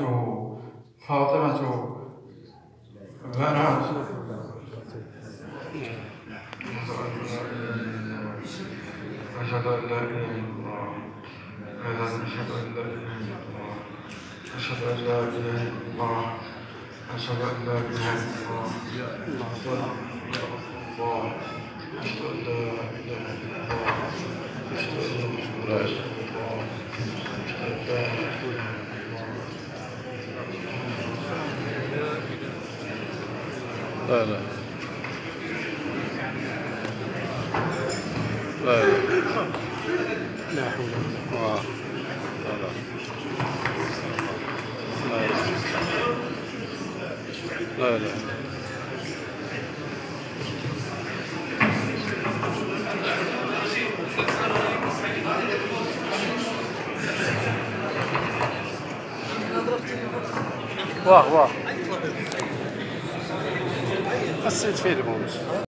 فاطمة بنات أشهد أن لا إله إلا الله. أشهد أن لا إله إلا الله. أشهد أن لا إله إلا الله. أشهد أن لا إله إلا الله. أشهد أن لا إله إلا الله. أشهد أن محمدا رسول الله. أشهد أن لا إله إلا الله. لا لا لا لا حول ولا قوة لا لا واه واه السيد فيلمون